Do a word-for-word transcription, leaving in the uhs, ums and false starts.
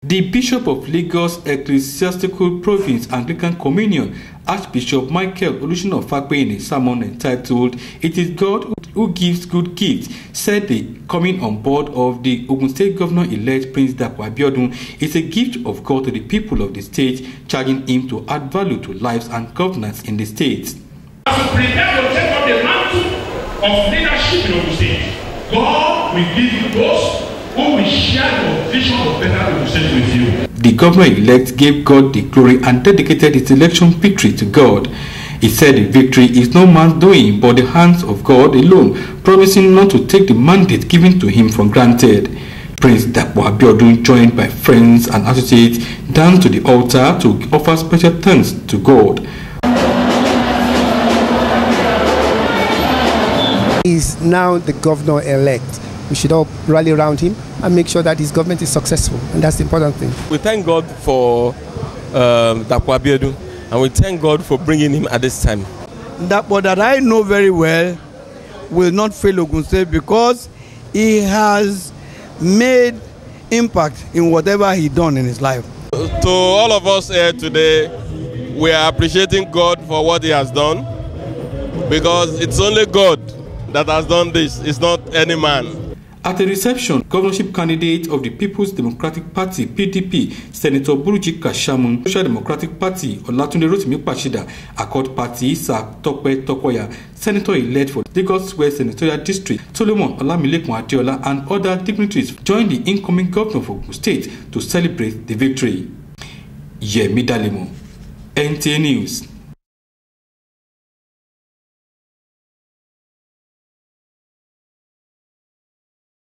The Bishop of Lagos Ecclesiastical Province Anglican Communion, Archbishop Michael Olushina Fakpe, in a sermon entitled "It is God who gives good gifts," said the coming on board of the Ogun State Governor-elect Prince Dapo Abiodun is a gift of God to the people of the state, charging him to add value to lives and governance in the state. As we prepare to take up the mantle of leadership in Ogun State, God will give you those who will share your vision of better Ogun State with you. The governor-elect gave God the glory and dedicated his election victory to God. He said the victory is no man's doing but the hands of God alone, promising not to take the mandate given to him for granted. Prince Dapo Abiodun, joined by friends and associates, danced to the altar to offer special thanks to God. He is now the governor-elect. We should all rally around him and make sure that his government is successful, and that's the important thing. We thank God for um, Dapo Abiodun, and we thank God for bringing him at this time. Dapo, that I know very well, will not fail Ogun State because he has made impact in whatever he done in his life. To all of us here today, we are appreciating God for what he has done, because it's only God that has done this, it's not any man. At the reception, governorship candidate of the People's Democratic Party (P D P), Senator Buruji Kashamun, Social Democratic Party Olatunde Rotimi Pachida, Accord Party Sir Tope Tokoya, Senator-elect for Lagos West Senatorial District Solomon Olamilekun Adeola, and other dignitaries joined the incoming governor of Ogun State to celebrate the victory. Yemi Dalemo, N T A News.